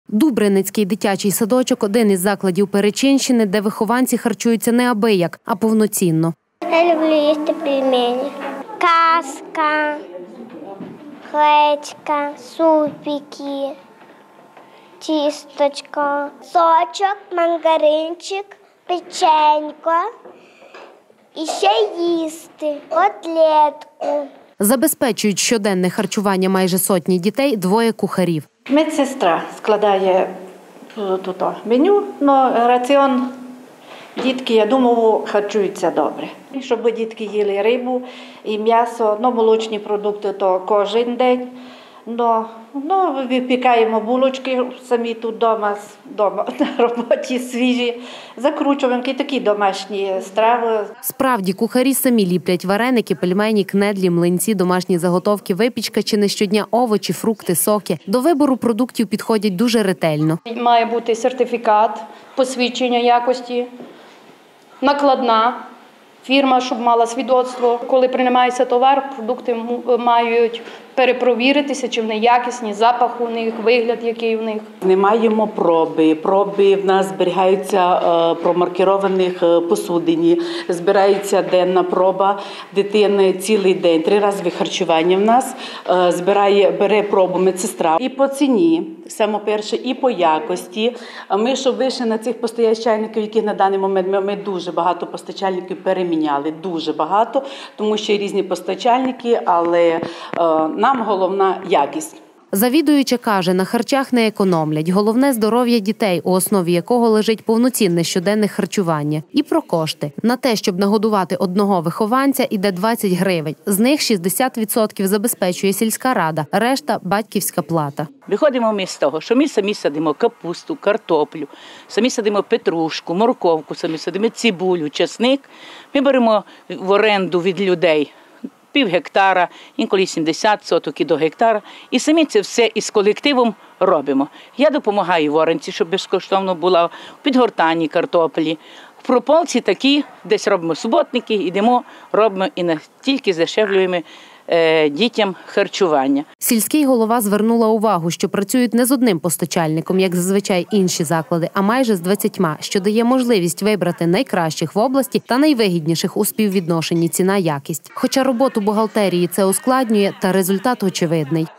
Дубриницький дитячий садочок – один із закладів Перечинщини, де вихованці харчуються не абияк, а повноцінно. Я люблю їсти пельмені. Каска, гречка, супики, тісточка, сочок, мандаринчик, печенько. І ще їсти котлетку. Забезпечують щоденне харчування майже сотні дітей двоє кухарів. Медсестра складає тут меню, але раціон дітки, я думаю, харчуються добре. Щоб дітки їли рибу і м'ясо, молочні продукти то кожен день. Випікаємо булочки самі тут вдома на роботі свіжі, закручуємо такі домашні страви. Справді, кухарі самі ліплять вареники, пельмені, кнедлі, млинці, домашні заготовки, випічка чи не щодня овочі, фрукти, соки. До вибору продуктів підходять дуже ретельно. Має бути сертифікат, посвідчення якості, накладна. Фірма, щоб мала свідоцтво. Коли приймається товар, продукти мають перепровіритися, чи вони якісні, запах у них, вигляд який у них. Не маємо проби. Проби в нас зберігаються промаркірованих посудині. Збирається денна проба дитини цілий день. 3 рази харчування в нас. Бере пробу медсестра. І по ціні, саме перше, і по якості. Ми, щоб вийшли на цих постачальників, які на даний момент, ми дуже багато постачальників переміняли. Дуже багато, тому що є різні постачальники, але нам головна якість. Завідуюча каже, на харчах не економлять. Головне – здоров'я дітей, у основі якого лежить повноцінне щоденне харчування. І про кошти. На те, щоб нагодувати одного вихованця, іде 20 гривень. З них 60% забезпечує сільська рада, решта – батьківська плата. Виходимо ми з того, що ми самі садимо капусту, картоплю, самі садимо петрушку, морковку, самі садимо цибулю, часник. Ми беремо в оренду від людей пів гектара, інколи 70 соток і до гектара. І самі це все із колективом робимо. Я допомагаю в оренці, щоб безкоштовно була в підгортанні картоплі. В прополці такі, десь робимо суботники, йдемо, робимо і не тільки здешевлюємо дітям харчування. Сільський голова звернула увагу, що працюють не з одним постачальником, як зазвичай інші заклади, а майже з 20, що дає можливість вибрати найкращих в області та найвигідніших у співвідношенні ціна-якість. Хоча роботу бухгалтерії це ускладнює, та результат очевидний.